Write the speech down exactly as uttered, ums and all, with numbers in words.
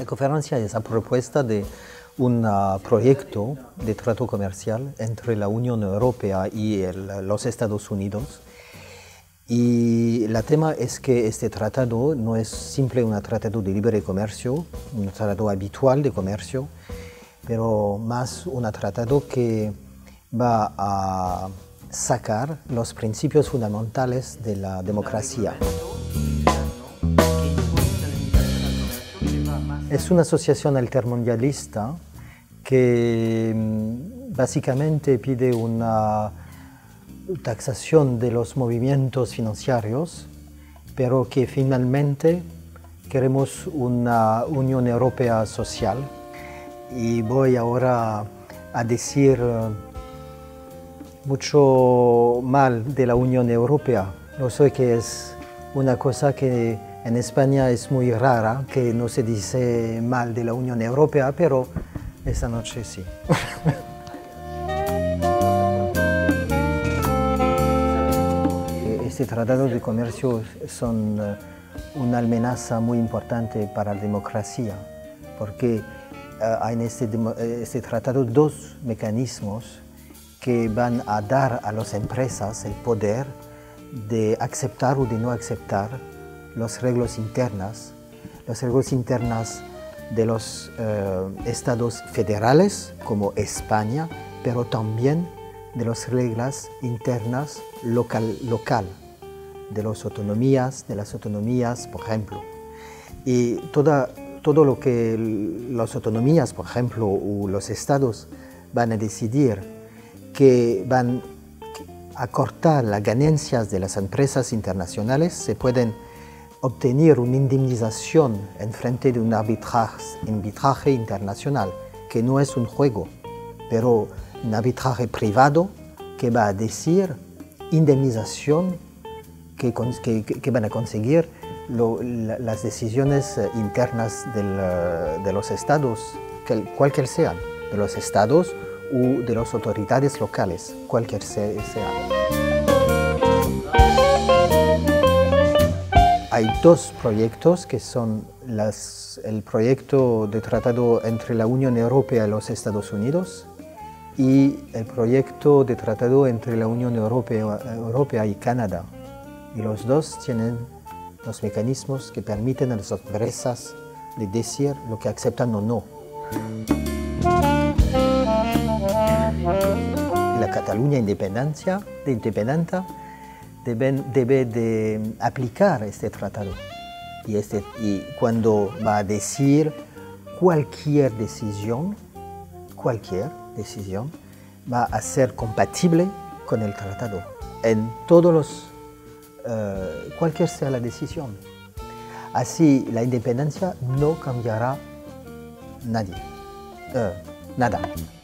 La conferencia es a propuesta de un uh, proyecto de trato comercial entre la Unión Europea y el, los Estados Unidos. Y el tema es que este tratado no es simple un tratado de libre comercio, un tratado habitual de comercio, pero más un tratado que va a sacar los principios fundamentales de la democracia. Es una asociación altermundialista que básicamente pide una taxación de los movimientos financieros, pero que finalmente queremos una Unión Europea social. Y voy ahora a decir mucho mal de la Unión Europea. Yo sé que es una cosa que en España es muy rara, que no se dice mal de la Unión Europea, pero esta noche sí. Este tratado de comercio son una amenaza muy importante para la democracia, porque hay en este, este tratado dos mecanismos que van a dar a las empresas el poder de aceptar o de no aceptar las reglas internas, las reglas internas de los eh, estados federales como España, pero también de las reglas internas local, local, de las autonomías, de las autonomías, por ejemplo. Y toda, todo lo que las autonomías, por ejemplo, o los estados van a decidir que van a cortar las ganancias de las empresas internacionales, se pueden obtener una indemnización en frente de un arbitraje, arbitraje internacional, que no es un juego, pero un arbitraje privado que va a decir indemnización que, que, que van a conseguir lo, la, las decisiones internas del, de los estados, que, cualquier sean, de los estados o de las autoridades locales, cualquier sean. Hay dos proyectos que son las, el proyecto de tratado entre la Unión Europea y los Estados Unidos y el proyecto de tratado entre la Unión Europea, Europea y Canadá. Y los dos tienen los mecanismos que permiten a las empresas de decir lo que aceptan o no. La Cataluña independencia, de independiente deben, debe de aplicar este tratado. Y, este, y cuando va a decir cualquier decisión, cualquier decisión, va a ser compatible con el tratado. En todos los, uh, cualquier sea la decisión. Así la independencia no cambiará nadie, uh, nada.